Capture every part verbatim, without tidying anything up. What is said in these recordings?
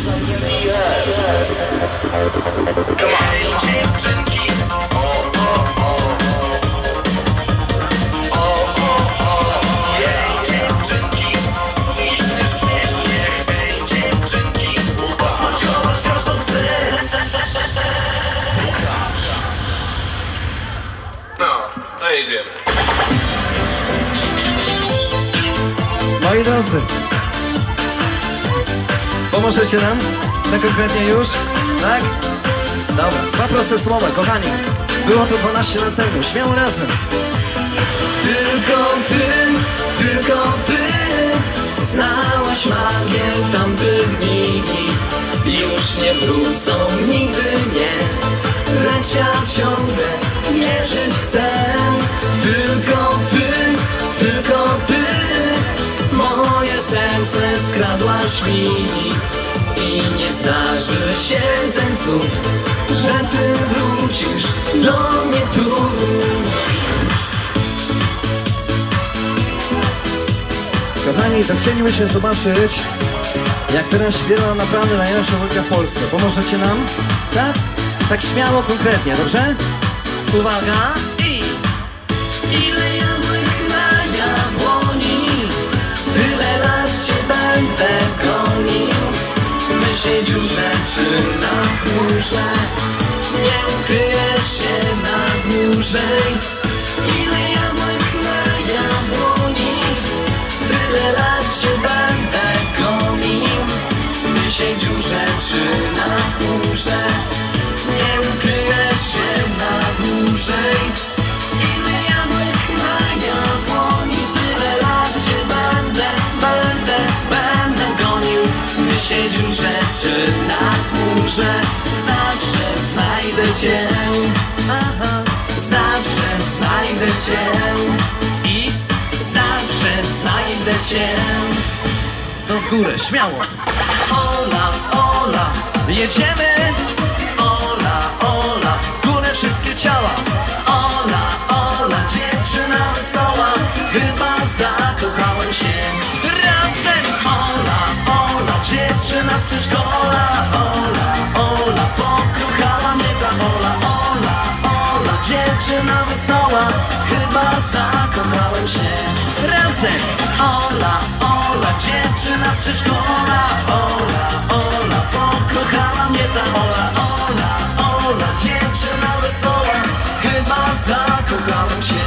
Hej dziewczynki, o, o, o. O, o, o. Hej dziewczynki, nic nie śmiesznie. Hej dziewczynki, posmakować każdą chcę. No, to jedziemy. Moi drodzy, pomożecie nam? Tak konkretnie już? Tak? Dobra, dwa proste słowa, kochani. Było to dwanaście lat temu, śmiało razem. Tylko ty, tylko ty znałaś magię tamtych dni. Już nie wrócą, nigdy nie. Lecz ja ciągle wierzyć chcę. Tylko ty, tylko ty moje serce skradłaś mi. I nie zdarzy się ten cud, że ty wrócisz do mnie tu. Kochani, to chcielibyśmy zobaczyć, jak teraz śpiewa naprawdę najlepsza muzyka w Polsce. Pomożecie nam? Tak? Tak śmiało, konkretnie, dobrze? Uwaga! I... Ile jabłek na jabłoni, tyle lat cię będę gonił. Myśleć już rzeczy na chmurze, nie ukryjesz się na dłużej. Ile jabłek na jabłoni, tyle lat cię będę gonił. Myśleć już rzeczy na chmurze, nie ukryjesz się na dłużej. Ile jabłek na jabłoni, tyle lat cię będę, będę, będę gonił. Myśleć już rzeczy na chmurze, zawsze znajdę cię. Aha. Zawsze znajdę cię. I zawsze znajdę cię. To w górę, śmiało! Ola, Ola, Jedziemy! Ola, Ola, W górę wszystkie ciała! Ola, Ola, dziewczyna wesoła, chyba zakochałem się. Razem! Ola, Ola, dziewczyna z przedszkola. Ola, Ola, pokochała mnie ta Ola. Ola, Ola, dziewczyna wesoła, chyba zakochałem się. Razem! Ola, Ola, dziewczyna z przedszkola. Ola, Ola, pokochała mnie ta Ola. Ola, Ola, dziewczyna wesoła, chyba zakochałem się.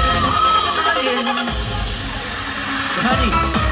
Kochani,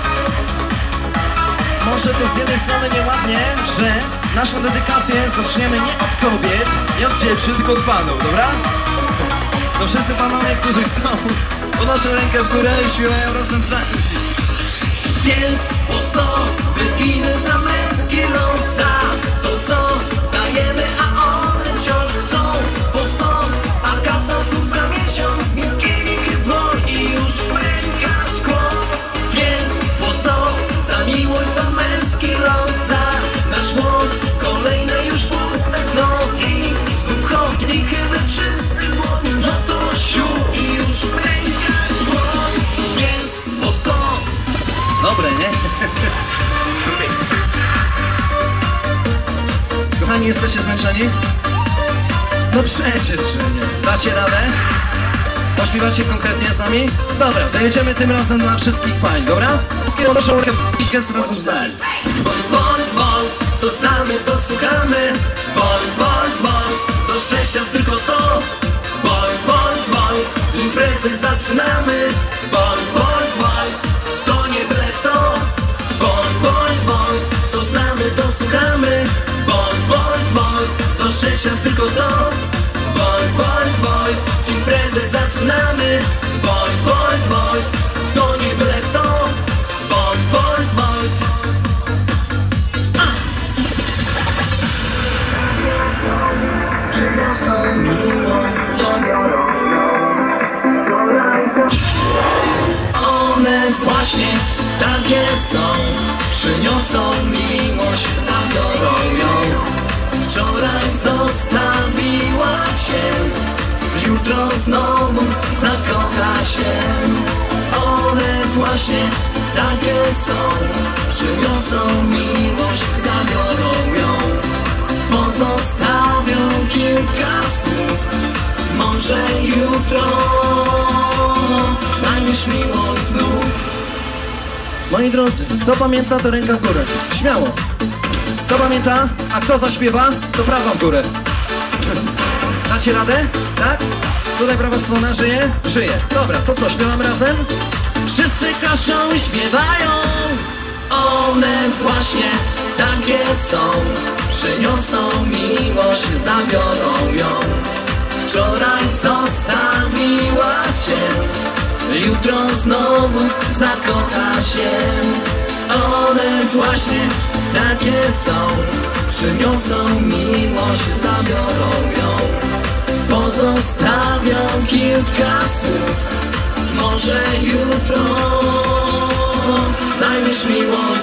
może to z jednej strony nieładnie, że naszą dedykację zaczniemy nie od kobiet, nie od dziewczyn, tylko od panów, dobra? To wszyscy panowie, którzy chcą, podnoszą rękę w górę i śpiewają razem z nami. Więc po sto wypijmy za męski los, za to co dajemy, a one wciąż chcą. Po sto, a kasa znów za miesiąc, więc kielichę dłoń i już pęka szkło. Więc po sto za miłość, za męski los, za nasz młot, kolejne już puste dno. I znów chodniki we wszyscy dłoń, no to siu i już pęka szkło. Więc po sto. Dobre, nie? Kochani, jesteście zmęczeni? No przecież, że nie. Dacie radę? Pośpiewacie konkretnie z nami? Dobra, to jedziemy tym razem dla wszystkich pań, dobra? Wszystkiego proszę orkiestrę razem z nami. Boys, boys, boys, to znamy, to słuchamy. Boys, boys, boys, do szczęścia tylko to. Boys, boys, boys, imprezy zaczynamy. Boys, boys, boys, to nie byle co. Boys, boys, boys, to znamy, to słuchamy. Boys, boys, boys, do szczęścia tylko to. Boys, boys, boys, imprezy zaczynamy. Boys, boys, boys, to nie byle co. Boys, boys, boys. Przyniosą miłość. One właśnie takie są. Przyniosą miłość, zabiorą ją. Wczoraj zostawiła cię, jutro znowu zakocha się. One właśnie takie są. Przyniosą miłość, zabiorą ją. pozostawią kilka słów. Może jutro znajdziesz miłość znów. Moi drodzy, kto pamięta, to ręka w górę. Śmiało. Kto pamięta, a kto zaśpiewa, to prawa w górę. Dacie radę? Tak? Tutaj prawa strona żyje? Żyje. Dobra, to co, śpiewamy razem? Wszyscy klaszą i śpiewają. One właśnie takie są. Przyniosą miłość, zabiorą ją. Wczoraj zostawiła cię, jutro znowu zakocha się. One właśnie takie są. Przyniosą miłość, zabiorą ją. Pozostawią kilka słów. Może jutro znajdziesz miłość